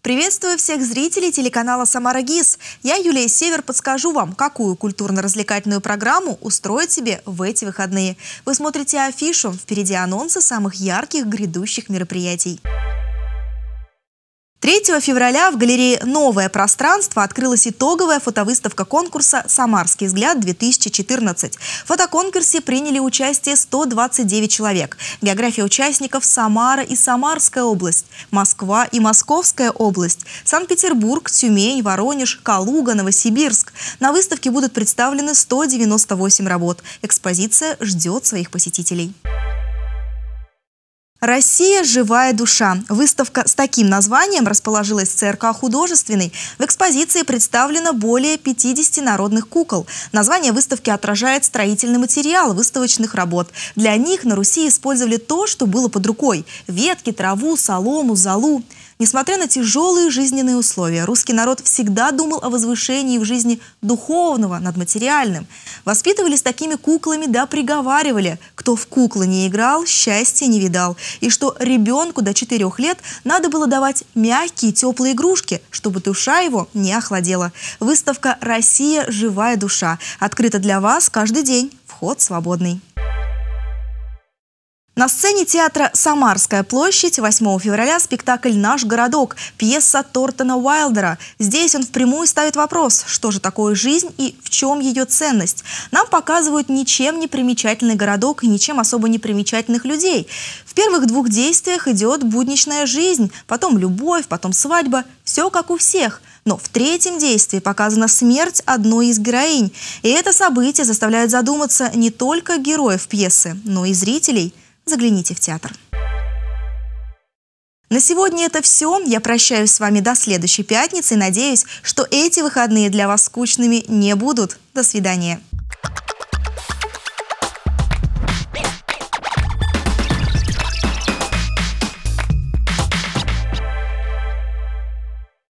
Приветствую всех зрителей телеканала «Самара ГИС». Я, Юлия Север, подскажу вам, какую культурно-развлекательную программу устроить себе в эти выходные. Вы смотрите афишу, впереди анонсы самых ярких грядущих мероприятий. 3 февраля в галерее «Новое пространство» открылась итоговая фотовыставка конкурса «Самарский взгляд-2014». В фотоконкурсе приняли участие 129 человек. География участников – Самара и Самарская область, Москва и Московская область, Санкт-Петербург, Тюмень, Воронеж, Калуга, Новосибирск. На выставке будут представлены 198 работ. Экспозиция ждет своих посетителей. «Россия. Живая душа». Выставка с таким названием расположилась в ЦРК «Художественный». В экспозиции представлено более 50 народных кукол. Название выставки отражает строительный материал выставочных работ. Для них на Руси использовали то, что было под рукой – ветки, траву, солому, золу. Несмотря на тяжелые жизненные условия, русский народ всегда думал о возвышении в жизни духовного над материальным. Воспитывались такими куклами, да приговаривали: кто в куклы не играл, счастья не видал. И что ребенку до 4 лет надо было давать мягкие теплые игрушки, чтобы душа его не охладела. Выставка «Россия. Живая душа» открыта для вас каждый день. Вход свободный. На сцене театра «Самарская площадь» 8 февраля спектакль «Наш городок», пьеса Тортона Уайлдера. Здесь он впрямую ставит вопрос, что же такое жизнь и в чем ее ценность. Нам показывают ничем не примечательный городок и ничем особо не примечательных людей. В первых 2 действиях идет будничная жизнь, потом любовь, потом свадьба. Все как у всех. Но в 3-м действии показана смерть одной из героинь. И это событие заставляет задуматься не только героев пьесы, но и зрителей. Загляните в театр. На сегодня это все. Я прощаюсь с вами до следующей пятницы и надеюсь, что эти выходные для вас скучными не будут. До свидания.